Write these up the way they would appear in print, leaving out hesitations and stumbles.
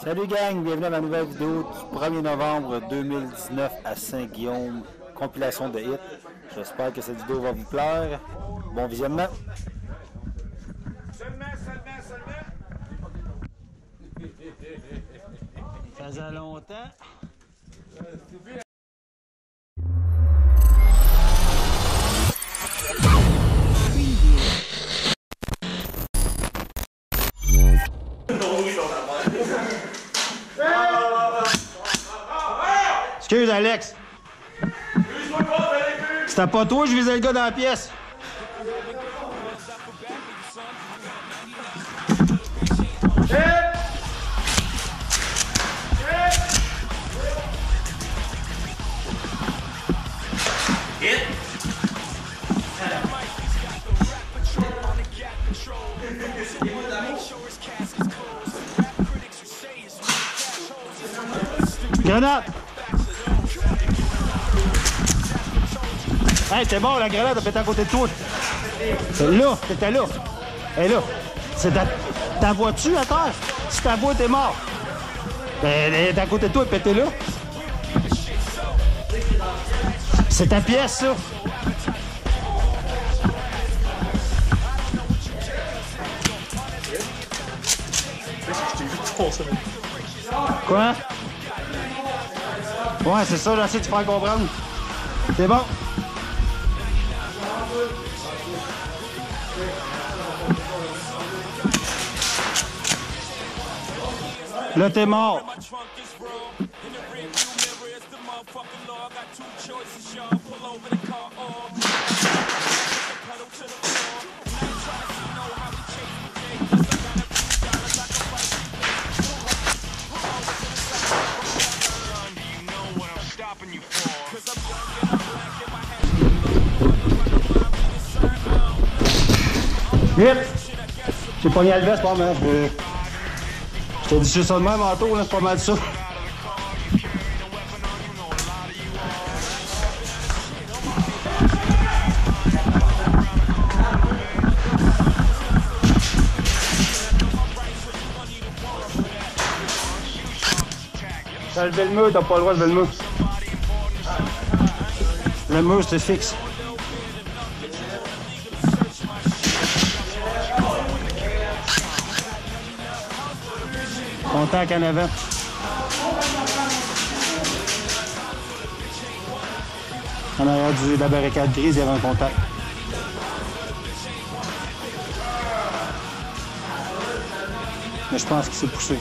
Salut gang, bienvenue à ma nouvelle vidéo du 1er novembre 2019 à Saint-Guillaume, compilation de hits. J'espère que cette vidéo va vous plaire. Bon visionnement! Seulement. Ça faisait longtemps. Excuse Alex. C'était pas toi, je visais le gars dans la pièce. Grenade! Hey, t'es bon, la grenade a pété à côté de toi. Là, t'étais là. Elle est là. C'est ta voiture à terre. Si ta voix, t'es mort. Elle est à côté de toi, elle pété là. C'est ta pièce, ça. Quoi? Ouais, c'est ça, j'essaie de te faire comprendre. C'est bon. Là, t'es mort. Vite! J'ai pogné à le veste, mais je t'ai dit juste ça de même, Anto, là, c'est pas mal ça. T'as levé le mur, t'as pas le droit de lever le mur. Le mur, c'est fixe. Contact en avant. En arrière de la barricade grise, il y avait un contact. Mais je pense qu'il s'est poussé.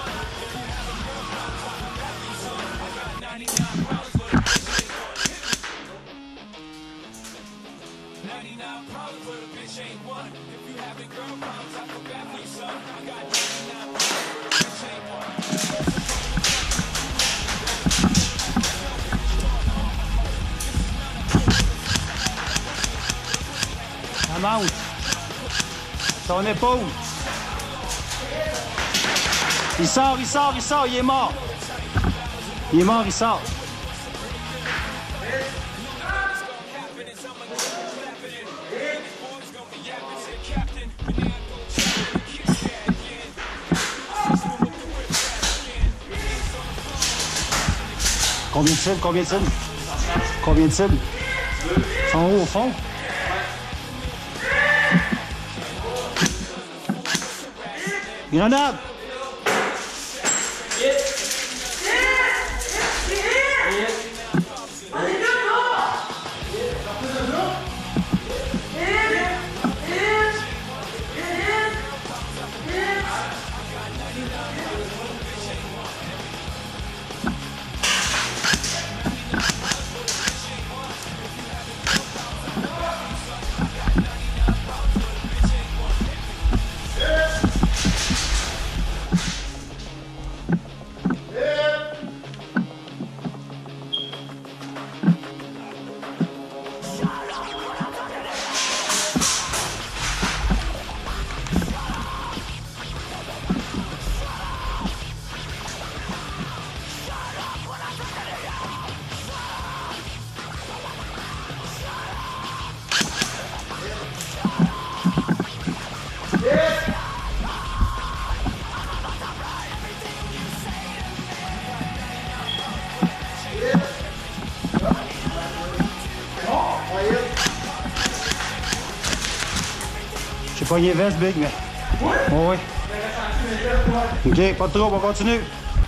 Ça monte. Ton épaule. Il sort, il est mort. Il est mort, il sort. Combien de cibles? Combien de cibles? Ils sont où au fond? Grenade! pogné veste, Big, mais... Oh, oui. OK, pas de trouble, on continue.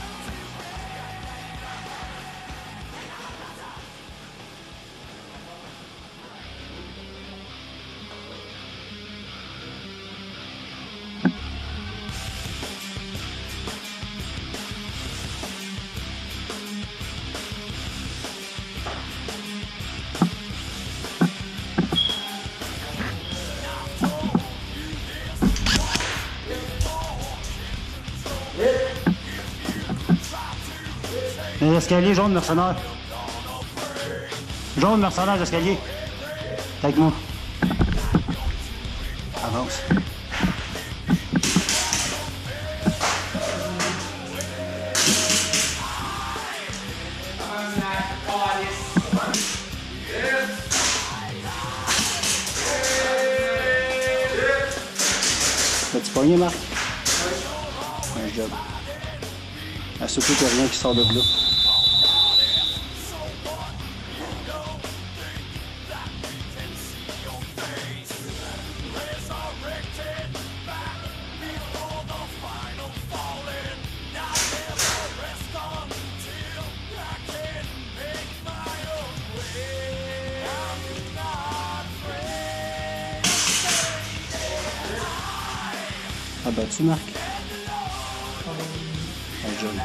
L'escalier jaune mercenaire. Jaune mercenaire d'escalier. Avec moi. Avance. T'as-tu pogné, Marc? Oui. Un job. Ah, surtout qu'il n'y a rien qui sort de là. Ah bah tu Marc. Un job.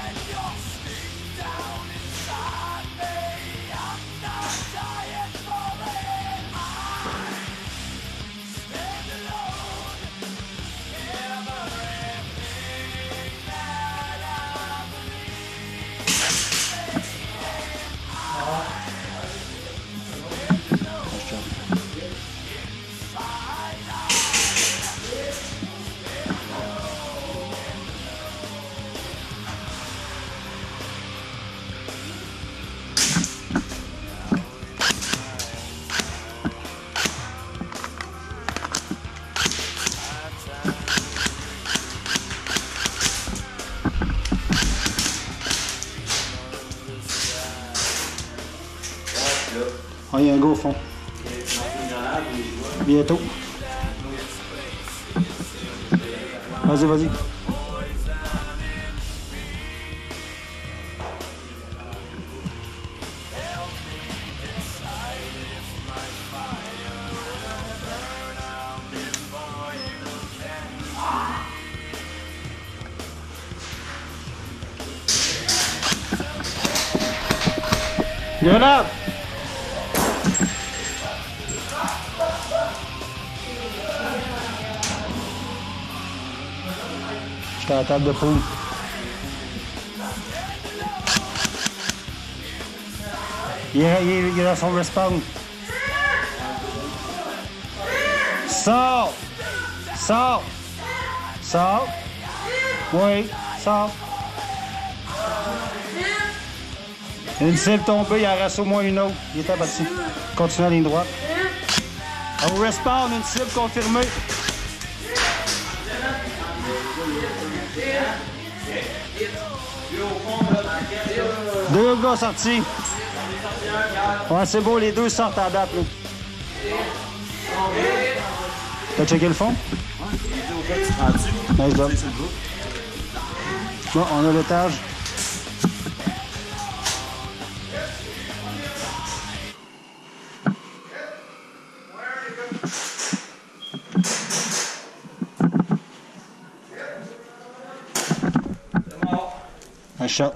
Ah, il y a un gars au fond. Bientôt. Vas-y, vas-y. Grenade! J'étais à la table de poule. Il est dans son respawn. Sors! Sors! Sors! Oui, sors! Une cible tombée, il en reste au moins une autre. Il est abattu. Continue à ligne droite. On respawn, une cible confirmée. Deux gars sortis. Ouais, c'est beau, les deux sortent à date. T'as checké le fond? Nice job. Bon, on a l'étage. Un shot.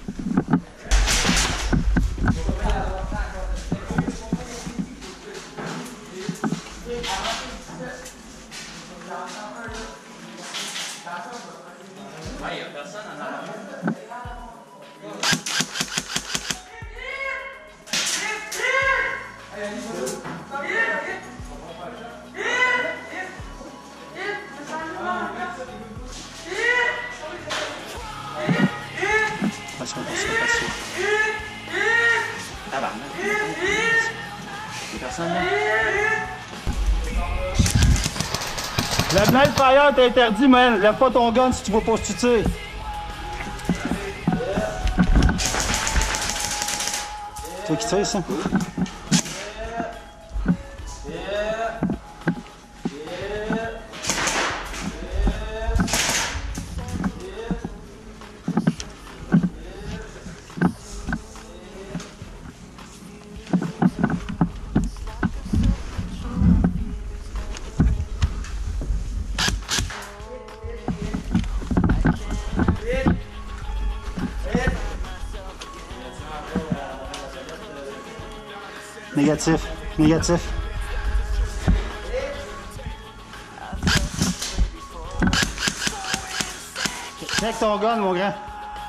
Le blind fire t'es interdit, man. Lève pas ton gun si tu vois pas si tu tires. C'est toi qui tires, ça? Négatif. Négatif. Check ton gun, mon grand.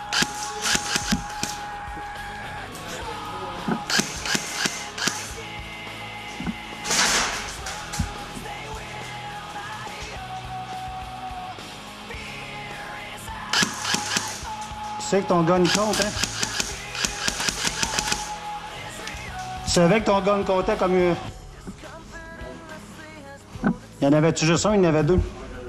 Tu sais que ton gun compte, hein? Tu savais que ton gun comptait comme... Il y en avait-tu juste un? Il y en avait deux.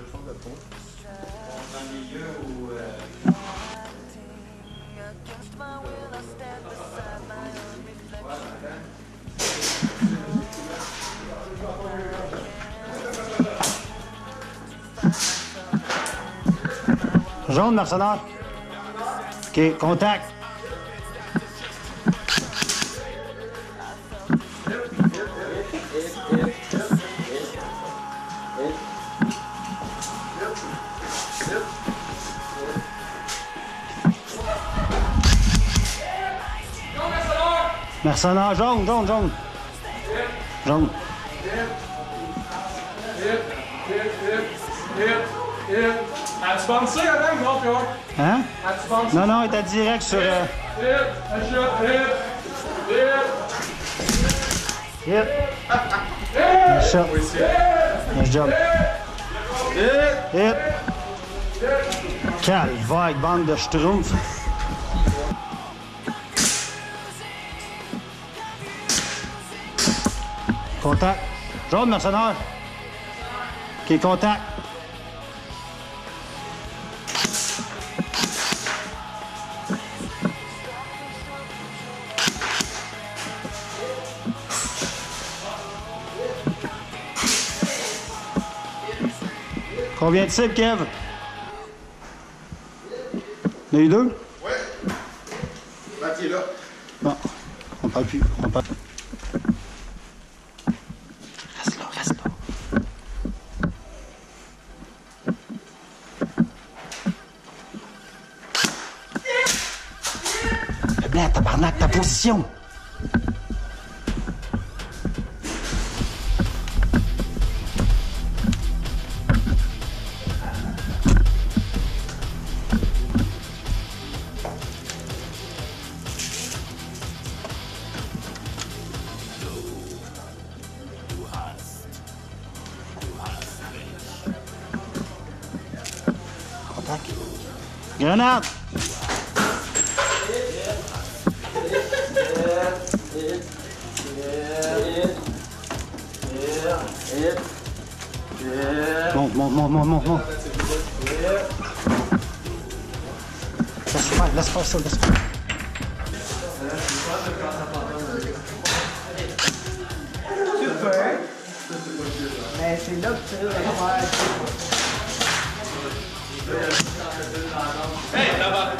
Jaune, mercenaire. OK, contact. Mercenaire, jaune, jaune, jaune. Jaune. As-tu pensé avec, non, Pierre? Hein? As-tu pensé? Non, non, il était direct sur... Hit. Nice shot. Nice job. Hit. Calvaire, bande de schtroumpfs. Contact. Jaune, mercenaire. OK, contact. Combien de cibles, Kev? Il y en a eu deux? Ouais. Mathieu est là. Bon, on parle plus. On parle. Reste là, reste là. Fais bien, tabarnak, ta position! Grenade! Monte, monte, monte, monte, monte, monte. Laisse faire ça, laisse faire. Super. Mais c'est là que tu vas faire. Hey, là-bas,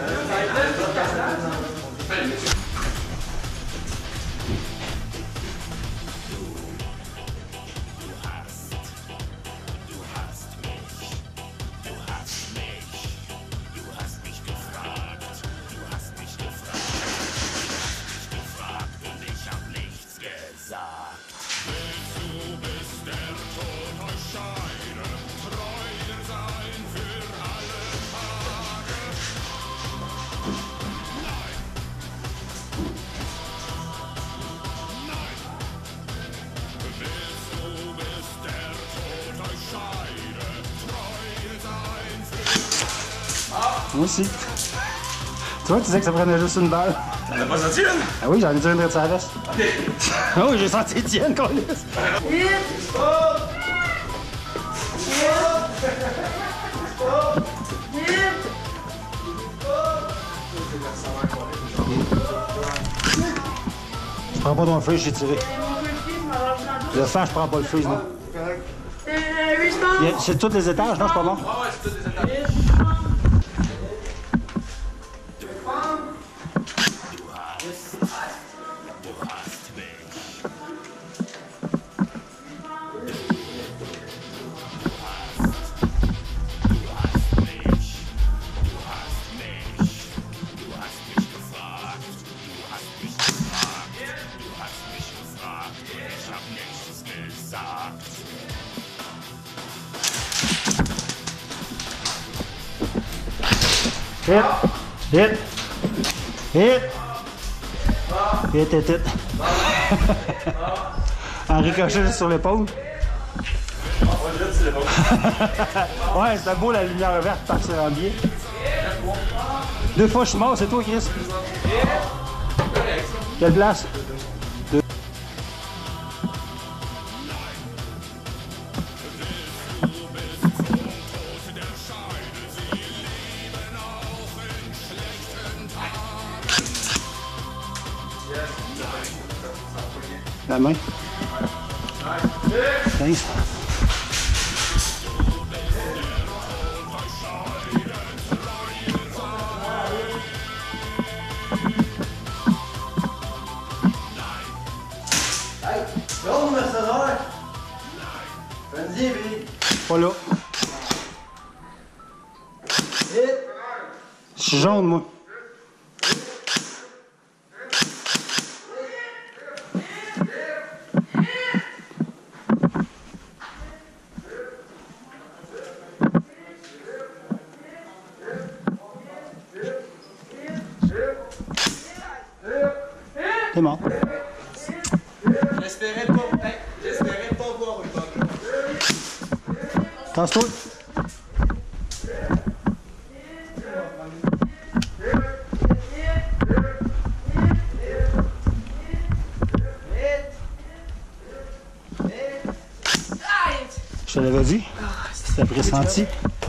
Moi aussi. Tu vois, tu disais que ça prenait juste une balle. t'en as pas senti une? Ah oui, j'en ai tiré une de sa veste. Ah oui, j'ai senti Étienne, qu'on laisse. Je prends pas ton freeze, j'ai tiré. Le fer, je prends pas le freeze, non. C'est tous les étages, non? C'est pas bon? Ah ouais, c'est tous les étages. Hit. Hit. Hit. Hit, hit, hit. En ricochet sur l'épaule. Ouais, c'était beau la lumière verte partir en biais. 2 fois je suis mort, c'est toi, Chris. Quelle place? 2. La main. 15. Go, Mercenaire! Vas-y, Billy! Pas là. Je suis jaune, moi. T'es mort. J'espérais pas voir une bonne. Tasse-toi. Je te l'avais dit. C'était pressenti.